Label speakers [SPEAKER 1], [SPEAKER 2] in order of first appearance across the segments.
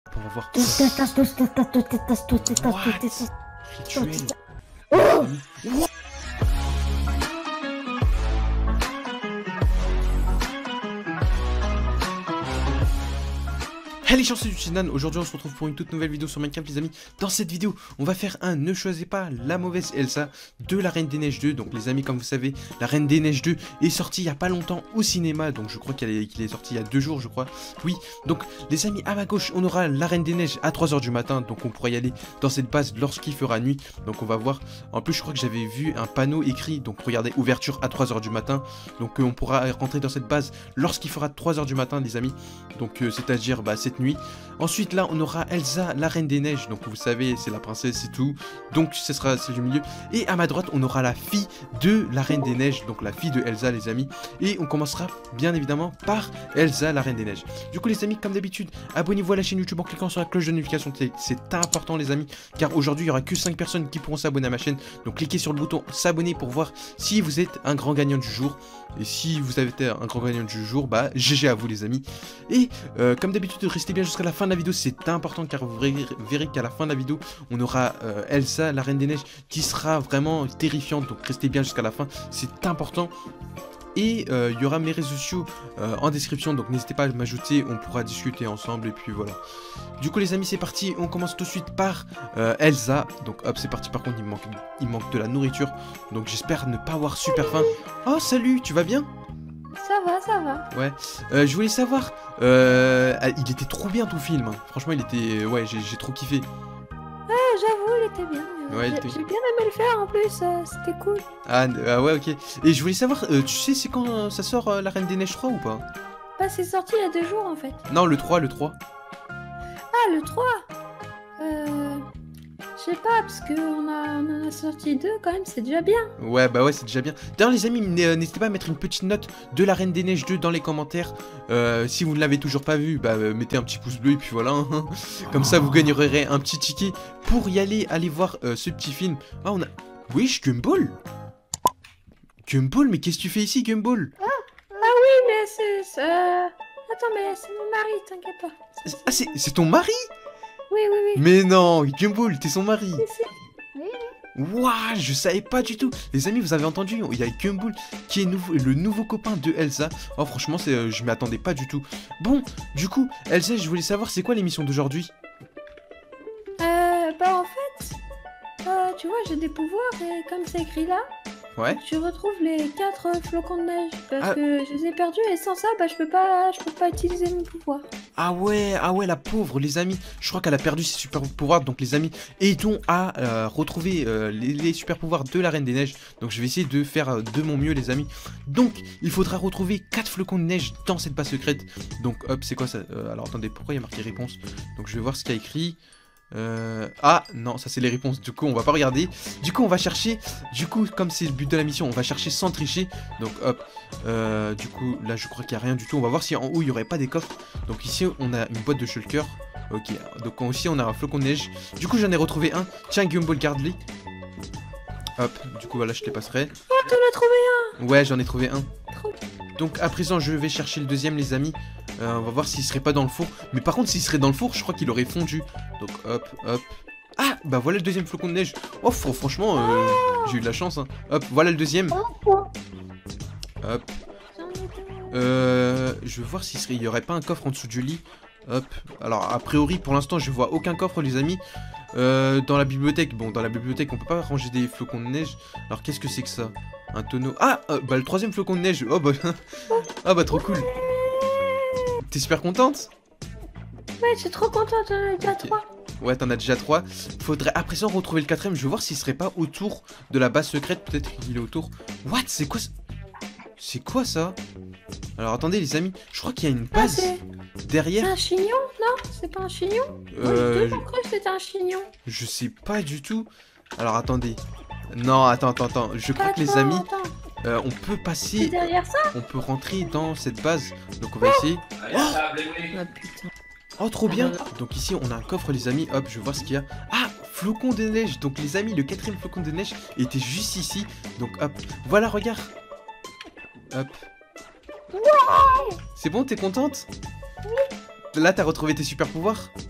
[SPEAKER 1] On va voir.
[SPEAKER 2] What?
[SPEAKER 1] Rituel.
[SPEAKER 2] Oh!
[SPEAKER 1] Allez, chanceux du Chinan, aujourd'hui on se retrouve pour une toute nouvelle vidéo sur Minecraft les amis. Dans cette vidéo, on va faire un ne choisissez pas la mauvaise Elsa de la Reine des Neiges 2. Donc les amis, comme vous savez, la Reine des Neiges 2 est sortie il n'y a pas longtemps au cinéma. Donc je crois qu'il est sorti il y a 2 jours je crois. Oui, donc les amis, à ma gauche, on aura la Reine des Neiges à 3 h du matin. Donc on pourra y aller dans cette base lorsqu'il fera nuit. Donc on va voir, en plus je crois que j'avais vu un panneau écrit. Donc regardez, ouverture à 3 h du matin. Donc on pourra rentrer dans cette base lorsqu'il fera 3 h du matin les amis. Donc c'est-à-dire cette nuit. Ensuite là on aura Elsa la Reine des Neiges, donc vous savez c'est la princesse et tout, donc ce sera celle du milieu. Et à ma droite on aura la fille de la Reine des Neiges, donc la fille de Elsa les amis. Et on commencera bien évidemment par Elsa la Reine des Neiges. Du coup les amis, comme d'habitude, abonnez-vous à la chaîne YouTube en cliquant sur la cloche de notification, c'est important les amis, car aujourd'hui il n'y aura que 5 personnes qui pourront s'abonner à ma chaîne. Donc cliquez sur le bouton s'abonner pour voir si vous êtes un grand gagnant du jour. Et si vous avez été un grand gagnant du jour, GG à vous les amis. Et comme d'habitude, restez bien jusqu'à la fin de la vidéo, c'est important car vous verrez qu'à la fin de la vidéo, on aura Elsa, la Reine des Neiges, qui sera vraiment terrifiante. Donc restez bien jusqu'à la fin, c'est important. Et il y aura mes réseaux sociaux en description, donc n'hésitez pas à m'ajouter, on pourra discuter ensemble et puis voilà. Du coup les amis c'est parti, on commence tout de suite par Elsa. Donc hop c'est parti, par contre il manque de la nourriture, donc j'espère ne pas avoir super faim. Oh salut, tu vas bien?
[SPEAKER 3] Ça va.
[SPEAKER 1] Ouais, je voulais savoir, il était trop bien ton film, hein. Franchement il était, ouais j'ai trop kiffé.
[SPEAKER 3] Ouais, j'avoue, il était bien.
[SPEAKER 1] Ouais,
[SPEAKER 3] j'ai bien aimé le faire en plus, c'était cool.
[SPEAKER 1] Ah ouais ok, et je voulais savoir, tu sais c'est quand ça sort la Reine des Neiges 3 ou pas?
[SPEAKER 3] Bah c'est sorti il y a 2 jours en fait.
[SPEAKER 1] Non le 3.
[SPEAKER 3] Ah le 3. Je sais pas, parce qu'on en a sorti 2 quand même, c'est déjà bien.
[SPEAKER 1] Ouais ouais c'est déjà bien. D'ailleurs les amis, n'hésitez pas à mettre une petite note de la Reine des Neiges 2 dans les commentaires. Si vous ne l'avez toujours pas vu, mettez un petit pouce bleu et puis voilà. Comme ça vous gagnerez un petit ticket pour y aller voir ce petit film. Ah on a... Wesh Gumball. Gumball, mais qu'est-ce que tu fais ici Gumball?
[SPEAKER 3] Ah oui mais c'est... Attends mais c'est mon mari, t'inquiète pas.
[SPEAKER 1] Ah c'est ton mari?
[SPEAKER 3] Oui.
[SPEAKER 1] Mais non, Gumball, t'es son mari.
[SPEAKER 3] Oui.
[SPEAKER 1] Waouh, je savais pas du tout. Les amis, vous avez entendu, il y a Gumball qui est le nouveau copain de Elsa. Oh franchement, je m'y attendais pas du tout. Bon, du coup, Elsa, je voulais savoir, c'est quoi l'émission d'aujourd'hui?
[SPEAKER 3] En fait, tu vois, j'ai des pouvoirs et comme c'est écrit là,
[SPEAKER 1] Ouais.
[SPEAKER 3] tu retrouves les 4 flocons de neige parce que je les ai perdus et sans ça, je peux pas utiliser mes pouvoirs.
[SPEAKER 1] Ah ouais, la pauvre, les amis. Je crois qu'elle a perdu ses super pouvoirs. Donc les amis, aidons à retrouver les super pouvoirs de la Reine des Neiges. Donc je vais essayer de faire de mon mieux les amis. Donc il faudra retrouver 4 flocons de neige dans cette base secrète. Donc hop, c'est quoi ça? Alors attendez, pourquoi il y a marqué réponse? Donc je vais voir ce qu'il y a écrit. Ah non, ça c'est les réponses, du coup on va pas regarder. Du coup on va chercher, comme c'est le but de la mission, on va chercher sans tricher. Donc hop, du coup là je crois qu'il n'y a rien du tout. On va voir si en haut il n'y aurait pas des coffres. Donc ici on a une boîte de shulker. Ok, donc ici on a un flocon de neige. Du coup j'en ai retrouvé un. Tiens Gumball, garde-les. Hop, du coup voilà je te les passerai.
[SPEAKER 3] Oh t'en as trouvé un?
[SPEAKER 1] Ouais j'en ai trouvé un.
[SPEAKER 3] Trop.
[SPEAKER 1] Donc à présent je vais chercher le deuxième les amis. On va voir s'il serait pas dans le four. Mais par contre s'il serait dans le four je crois qu'il aurait fondu. Donc hop. Ah bah voilà le deuxième flocon de neige. Oh franchement j'ai eu de la chance hein. Hop voilà le deuxième. Hop. Je vais voir s'il y aurait pas un coffre en dessous du lit. Hop. Alors a priori pour l'instant je vois aucun coffre les amis. Dans la bibliothèque. Bon dans la bibliothèque on peut pas ranger des flocons de neige. Alors qu'est-ce que c'est que ça? Un tonneau. Ah le troisième flocon de neige. Oh bah ah bah trop cool. T'es super contente?
[SPEAKER 3] Ouais, je suis trop contente, j'en ai déjà 3.
[SPEAKER 1] Ouais, t'en as déjà 3. Faudrait après ça retrouver le 4ème. Je vais voir s'il serait pas autour de la base secrète. Peut-être qu'il est autour. What? C'est quoi ça? C'est quoi ça? Alors attendez les amis, je crois qu'il y a une base derrière.
[SPEAKER 3] C'est un chignon? Non? C'est pas un chignon? Moi j'ai toujours cru que c'était un chignon.
[SPEAKER 1] Je sais pas du tout. Alors attendez. Non, attends. Je crois que les amis... on peut passer,
[SPEAKER 3] derrière ça.
[SPEAKER 1] On peut rentrer dans cette base. Donc on va essayer.
[SPEAKER 3] Oh putain.
[SPEAKER 1] Oh trop bien. Donc ici on a un coffre les amis. Hop je vais voir ce qu'il y a. Ah flocon de neige. Donc les amis le 4ème flocon de neige était juste ici. Donc hop voilà regarde. Hop.
[SPEAKER 3] Wow.
[SPEAKER 1] C'est bon t'es contente? Là t'as retrouvé tes super pouvoirs?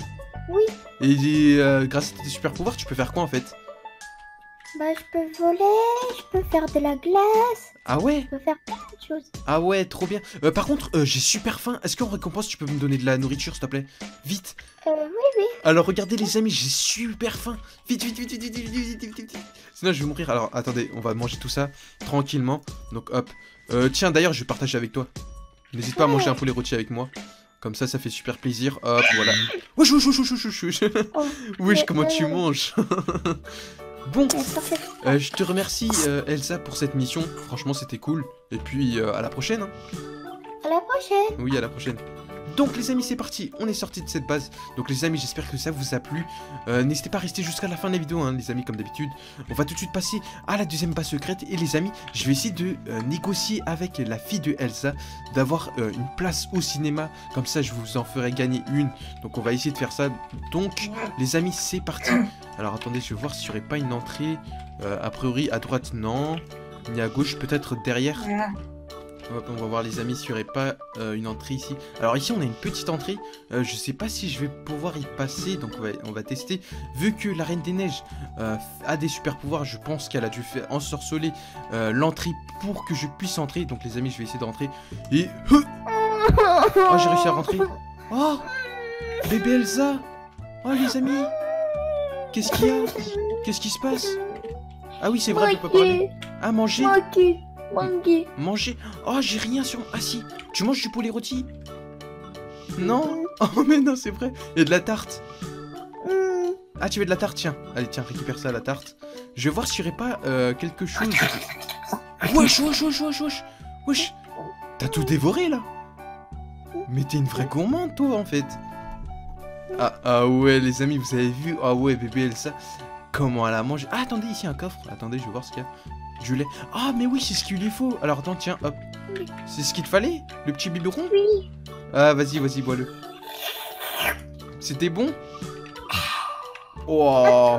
[SPEAKER 3] Oui.
[SPEAKER 1] Et grâce à tes super pouvoirs, tu peux faire quoi en fait?
[SPEAKER 3] Bah, je peux voler, je peux faire de la glace,
[SPEAKER 1] Ah ouais?
[SPEAKER 3] je peux faire plein de choses.
[SPEAKER 1] Ah ouais, trop bien. Par contre, j'ai super faim. Est-ce qu'en récompense, tu peux me donner de la nourriture, s'il te plaît? Vite.
[SPEAKER 3] Oui, oui.
[SPEAKER 1] Alors, regardez les amis, j'ai super faim. Vite, vite, vite, vite, vite, vite, vite, vite, vite. Sinon, je vais mourir. Alors, attendez, on va manger tout ça tranquillement. Donc, hop. Tiens, d'ailleurs, je vais partager avec toi. N'hésite pas à manger un poulet rôti avec moi. Comme ça fait super plaisir. Hop, voilà. Wesh, wesh, wesh, wesh, wesh, wesh.
[SPEAKER 3] Oh,
[SPEAKER 1] Wesh, comment tu manges? Bon,
[SPEAKER 3] parfait.
[SPEAKER 1] je te remercie Elsa pour cette mission. Franchement, c'était cool. Et puis, à la prochaine. Hein.
[SPEAKER 3] À la prochaine.
[SPEAKER 1] Oui, à la prochaine. Donc les amis, c'est parti, on est sorti de cette base. Donc les amis, j'espère que ça vous a plu. N'hésitez pas à rester jusqu'à la fin de la vidéo, hein, les amis, comme d'habitude. On va tout de suite passer à la deuxième base secrète. Et les amis, je vais essayer de négocier avec la fille de Elsa d'avoir une place au cinéma. Comme ça, je vous en ferai gagner une. Donc on va essayer de faire ça. Donc les amis, c'est parti. Alors attendez, je vais voir s'il n'y aurait pas une entrée. A priori, à droite, non. Ni à gauche, peut-être derrière. Hop, on va voir les amis s'il n'y aurait pas une entrée ici. Alors ici on a une petite entrée. Je sais pas si je vais pouvoir y passer. Donc on va tester. Vu que la Reine des Neiges a des super pouvoirs, je pense qu'elle a dû faire ensorceler l'entrée pour que je puisse entrer. Donc les amis, je vais essayer d'entrer. Et... Oh, j'ai réussi à rentrer. Oh, bébé Elsa. Oh les amis. Qu'est-ce qu'il y a? Qu'est-ce qui se passe? Ah oui, c'est vrai, je peux pas parler. Ah, manger. Manger. Oh, j'ai rien sur... Ah si, tu manges du poulet rôti? Non. Oh mais non, c'est vrai. Il y a de la tarte. Ah, tu veux de la tarte? Tiens. Allez, tiens, récupère ça, la tarte. Je vais voir s'il n'y aurait pas quelque chose. Wesh, wesh, wesh, wesh, wesh. Wesh. T'as tout dévoré, là? Mais t'es une vraie gourmande, toi, en fait. Ah ouais, les amis, vous avez vu? Ah ouais, bébé Elsa. Comment elle a mangé? Ah, attendez, ici, un coffre. Attendez, je vais voir ce qu'il y a. Du lait. Ah, mais oui, c'est ce qu'il lui faut. Alors, attends, tiens, hop. C'est ce qu'il te fallait? Le petit biberon?
[SPEAKER 3] Oui.
[SPEAKER 1] Ah, vas-y, vas-y, bois-le. C'était bon? Oh.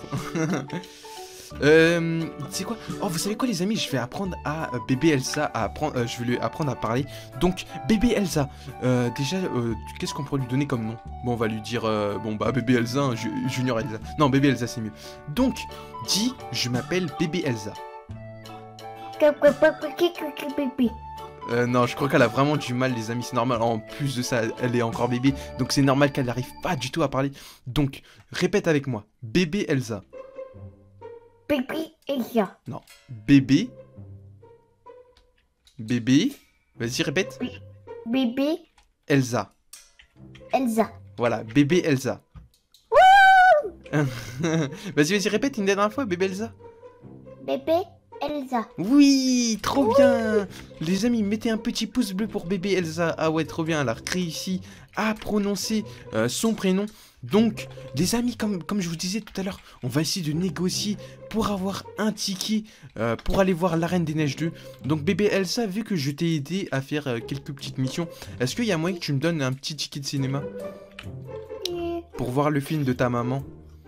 [SPEAKER 1] C'est quoi? Oh, vous savez quoi, les amis? Je vais apprendre à bébé Elsa à apprendre. Je vais lui apprendre à parler. Donc, bébé Elsa. Déjà, qu'est-ce qu'on pourrait lui donner comme nom? Bon, on va lui dire. Bon, bah, bébé Elsa, hein, Junior Elsa. Non, bébé Elsa, c'est mieux. Donc, dis, je m'appelle bébé Elsa. Non, je crois qu'elle a vraiment du mal, les amis, c'est normal. En plus de ça, elle est encore bébé, donc c'est normal qu'elle n'arrive pas du tout à parler. Donc, répète avec moi. Bébé Elsa.
[SPEAKER 3] Bébé Elsa.
[SPEAKER 1] Non. Bébé. Bébé. Vas-y, répète.
[SPEAKER 3] Bébé
[SPEAKER 1] Elsa.
[SPEAKER 3] Elsa.
[SPEAKER 1] Voilà, bébé Elsa. Vas-y, vas-y, répète une dernière fois, bébé Elsa.
[SPEAKER 3] Bébé Elsa.
[SPEAKER 1] Oui, trop bien. Les amis, mettez un petit pouce bleu pour bébé Elsa. Ah ouais, trop bien, elle a réussi à prononcer son prénom. Donc, les amis, comme je vous disais tout à l'heure, on va essayer de négocier pour avoir un ticket pour aller voir la Reine des Neiges 2. Donc, bébé Elsa, vu que je t'ai aidé à faire quelques petites missions, est-ce qu'il y a moyen que tu me donnes un petit ticket de cinéma pour voir le film de ta maman?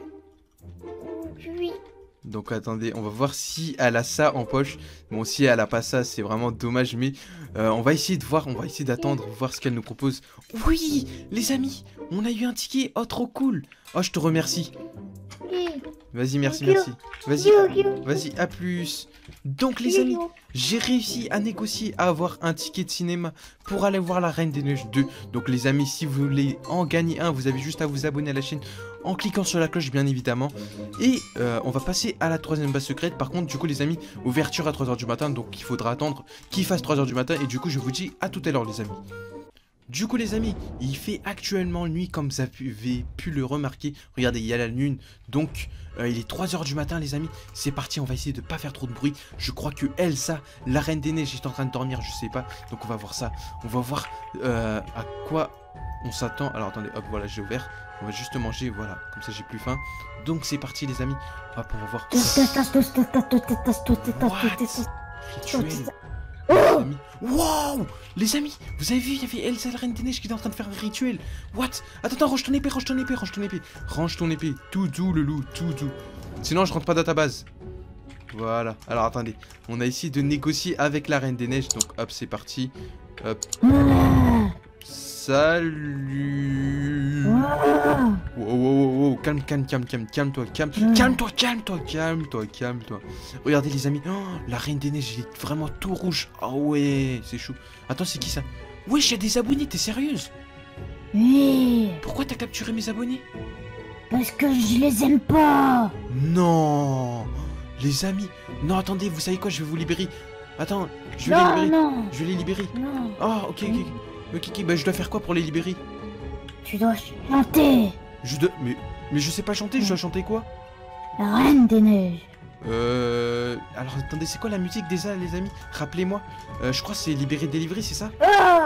[SPEAKER 3] Oui.
[SPEAKER 1] Donc attendez, on va voir si elle a ça en poche. Bon, si elle a pas ça, c'est vraiment dommage, mais on va essayer de voir, on va essayer d'attendre, voir ce qu'elle nous propose. Oui, les amis, on a eu un ticket, oh trop cool. Oh, je te remercie. Vas-y, merci, merci. Vas-y, vas-y, à plus. Donc les amis, j'ai réussi à négocier à avoir un ticket de cinéma pour aller voir la Reine des Neiges 2. Donc les amis, si vous voulez en gagner un, vous avez juste à vous abonner à la chaîne en cliquant sur la cloche, bien évidemment. Et on va passer à la troisième base secrète. Par contre, du coup les amis, ouverture à 3 h du matin, donc il faudra attendre qu'il fasse 3 h du matin. Et du coup je vous dis à tout à l'heure les amis. Du coup les amis, il fait actuellement nuit comme vous avez pu le remarquer. Regardez, il y a la lune, donc il est 3 h du matin les amis. C'est parti, on va essayer de pas faire trop de bruit. Je crois que Elsa, la Reine des Neiges, est en train de dormir, je sais pas. Donc on va voir ça, on va voir à quoi on s'attend. Alors attendez, hop, voilà, j'ai ouvert. On va juste manger, voilà, comme ça j'ai plus faim. Donc c'est parti les amis, hop, on va voir. Rituel. Wow, les amis, vous avez vu, il y avait Elsa la Reine des Neiges qui était en train de faire un rituel. What? Attends, range ton épée, range ton épée, range ton épée. Range ton épée, tout doux le loup, tout doux. Sinon je rentre pas dans ta base. Voilà, alors attendez, on a essayé de négocier avec la Reine des Neiges. Donc hop, c'est parti. Hop. Salut. Wow, wow, wow, wow. Calme-toi. Regardez les amis, oh, la Reine des Neiges, elle est vraiment tout rouge. Ah ouais, c'est chaud. Attends, c'est qui ça? Wesh, y'a des abonnés, t'es sérieuse?
[SPEAKER 2] Oui,
[SPEAKER 1] Pourquoi t'as capturé mes abonnés?
[SPEAKER 2] parce que je les aime pas.
[SPEAKER 1] Non, les amis. Non, attendez, vous savez quoi? Je vais vous libérer. Attends, je vais les libérer.
[SPEAKER 2] Non,
[SPEAKER 1] Je vais les libérer.
[SPEAKER 2] non.
[SPEAKER 1] Ah, ok. Bah, je dois faire quoi pour les libérer?
[SPEAKER 2] Tu dois chanter.
[SPEAKER 1] Mais je sais pas chanter, je dois chanter quoi?
[SPEAKER 2] La Reine des Neiges.
[SPEAKER 1] Alors attendez, c'est quoi la musique déjà, les amis? Rappelez-moi. Je crois que c'est Libéré Délivré, c'est ça?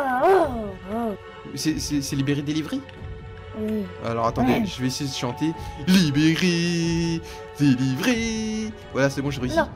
[SPEAKER 1] C'est Libéré Délivré?
[SPEAKER 2] Oui.
[SPEAKER 1] Alors attendez,
[SPEAKER 2] Ouais.
[SPEAKER 1] je vais essayer de chanter. Libéré, délivré. Voilà, c'est bon, j'ai réussi.
[SPEAKER 2] Non,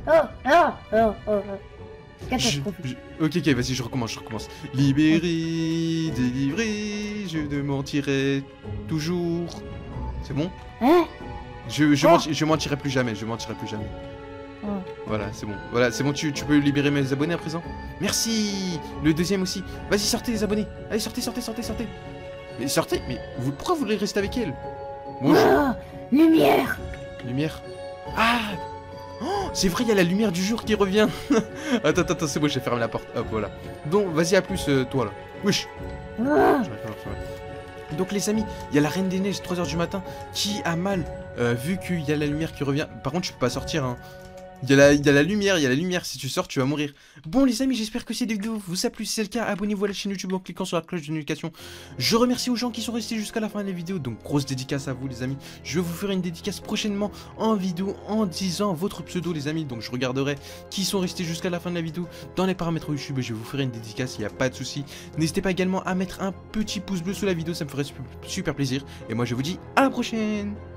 [SPEAKER 2] Catastrophique.
[SPEAKER 1] Ok, vas-y, je recommence. Libéré, délivré, je ne mentirai toujours. C'est bon?
[SPEAKER 2] Hein?
[SPEAKER 1] Je mentirai plus jamais,
[SPEAKER 2] Oh.
[SPEAKER 1] Voilà, c'est bon. Voilà, c'est bon, tu peux libérer mes abonnés à présent? Merci. Le deuxième aussi. Vas-y, sortez les abonnés. Allez, sortez. Mais sortez, mais pourquoi vous voulez rester avec elle? Bonjour.
[SPEAKER 2] Lumière.
[SPEAKER 1] Lumière. Ah, oh, c'est vrai, il y a la lumière du jour qui revient. Attends, c'est bon, j'ai fermé la porte. Hop, voilà. Donc, vas-y, à plus, toi, là. Wesh. J'arrive pas. Donc, les amis, il y a la Reine des Neiges, 3h du matin, qui a mal, vu qu'il y a la lumière qui revient. Par contre, je peux pas sortir, hein. Il y a la lumière, si tu sors, tu vas mourir. Bon les amis, j'espère que cette vidéo vous a plu, si c'est le cas, abonnez-vous à la chaîne YouTube en cliquant sur la cloche de notification. Je remercie aux gens qui sont restés jusqu'à la fin de la vidéo, donc grosse dédicace à vous les amis. Je vais vous faire une dédicace prochainement en vidéo en disant votre pseudo les amis, donc je regarderai qui sont restés jusqu'à la fin de la vidéo dans les paramètres YouTube et je vais vous faire une dédicace, il n'y a pas de souci. N'hésitez pas également à mettre un petit pouce bleu sous la vidéo, ça me ferait super plaisir. Et moi je vous dis à la prochaine.